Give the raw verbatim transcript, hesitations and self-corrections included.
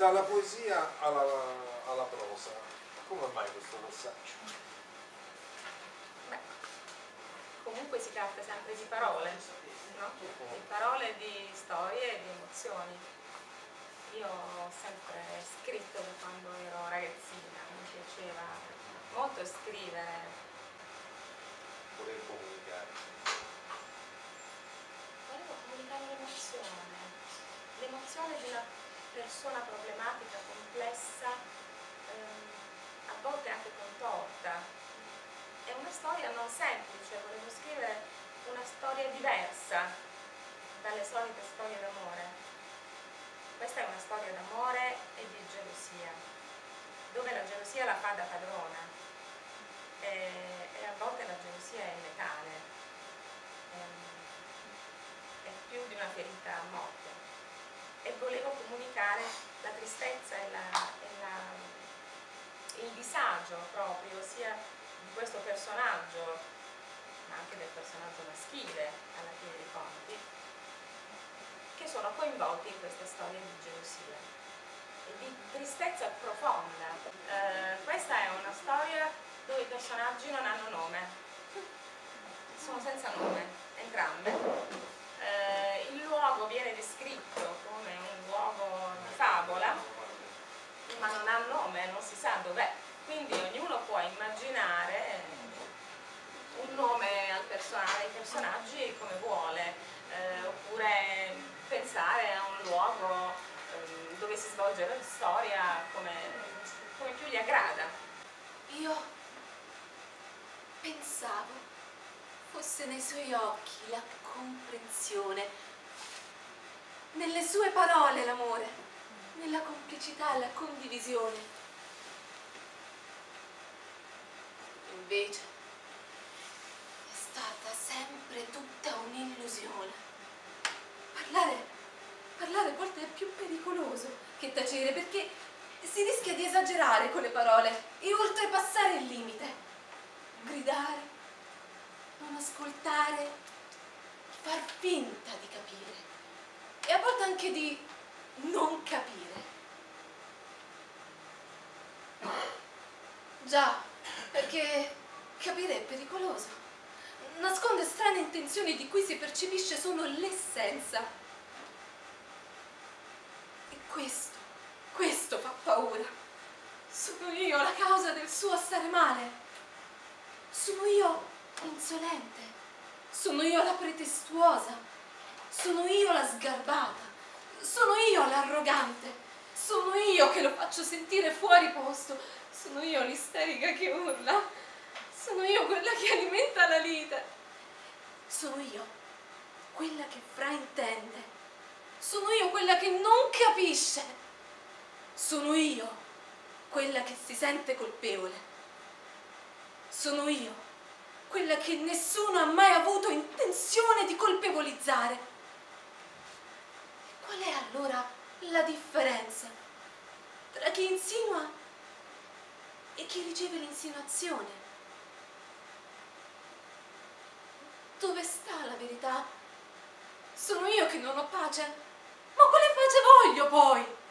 dalla poesia alla, alla prosa. Come mai questo passaggio? Beh, comunque si tratta sempre di parole, no? Di parole, di storie e di emozioni. Io ho sempre scritto da quando ero ragazzina, mi piaceva molto scrivere. Volevo comunicare. Volevo comunicare l'emozione, l'emozione di una persona problematica, complessa, ehm, a volte anche contorta. È una storia non semplice, volevo scrivere una storia diversa dalle solite storie d'amore. Questa è una storia d'amore e di gelosia, dove la gelosia la fa da padrona e, e a volte la gelosia è letale, è, è più di una ferita a morte. E volevo comunicare la tristezza e, la, e la, il disagio proprio, sia di questo personaggio, ma anche del personaggio maschile alla fine dei conti, che sono coinvolti in questa storia di gelosia e di tristezza profonda. Eh, questa è una storia dove i personaggi non hanno nome, sono senza nome, entrambe. Eh, il luogo viene descritto come un luogo di favola, ma non ha nome, non si sa dov'è, quindi ognuno può immaginare un nome al person- ai personaggi come vuole, eh, oppure pensare a un luogo eh, dove si svolge la storia come, come più gli aggrada. Io pensavo fosse nei suoi occhi la comprensione, nelle sue parole l'amore, nella complicità la condivisione. Invece è stata sempre tutta un'illusione. Parlare, parlare a volte è più pericoloso che tacere, perché si rischia di esagerare con le parole e oltrepassare il limite. Gridare, non ascoltare, far finta di capire e a volte anche di non capire. Già, perché capire è pericoloso. Nasconde strane intenzioni di cui si percepisce solo l'essenza. E questo, questo fa paura. Sono io la causa del suo stare male. Sono io insolente. Sono io la pretestuosa. Sono io la sgarbata. Sono io l'arrogante. Sono io che lo faccio sentire fuori posto. Sono io l'isterica che urla. Sono io quella che alimenta la lite. Sono io quella che fraintende. Sono io quella che non capisce. Sono io quella che si sente colpevole. Sono io quella che nessuno ha mai avuto intenzione di colpevolizzare. E qual è allora la differenza tra chi insinua e chi riceve l'insinuazione? Dove sta la verità? Sono io che non ho pace? Ma quale pace voglio poi?